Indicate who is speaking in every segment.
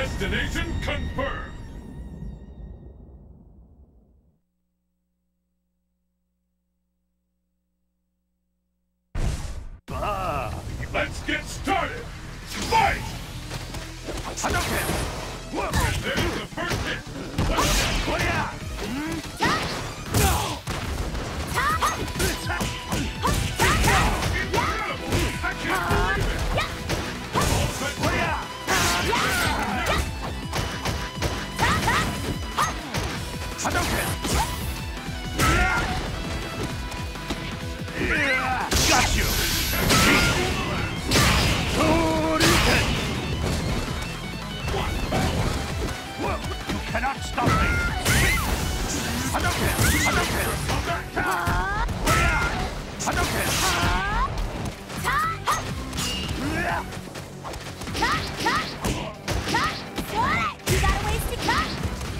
Speaker 1: Destination confirmed! Let's get started! Fight!
Speaker 2: Hadouken!
Speaker 1: And there's the first hit! Let's incredible! I can't believe it! All set to go!
Speaker 2: Hadouken! Got you! Hadouken! You cannot stop me! Hadouken! Hadouken! Hadouken!
Speaker 3: You got a ways to cut!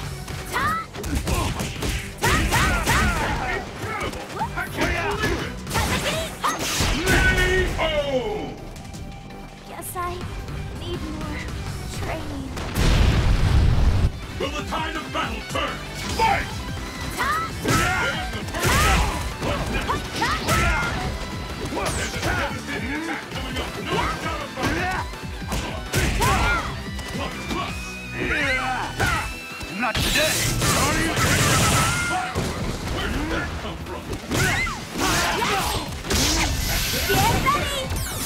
Speaker 1: Incredible! I can't believe it! K.O.
Speaker 3: Guess I need more training.
Speaker 1: Will the tide of battle turn? Fight! There's the first hit! What's next? There's a devastating attack coming up! No doubt about it! Plus, plus!
Speaker 2: Not today!
Speaker 1: Fireworks! Where did that come from?
Speaker 3: Get ready!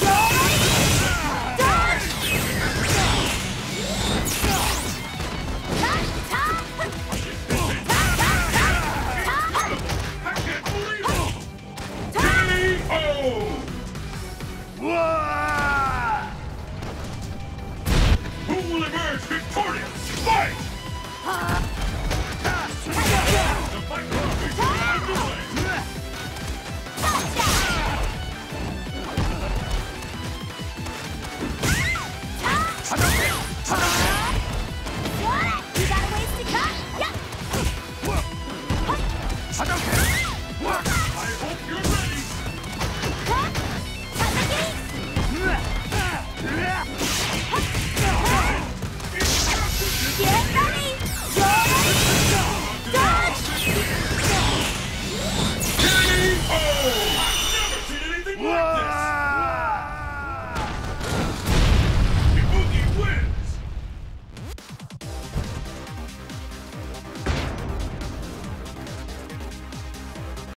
Speaker 1: I can't believe it! K.O. Who will emerge victorious? Fight! The fight for victory underway!
Speaker 3: You got a ways to cut?
Speaker 2: Hadouken!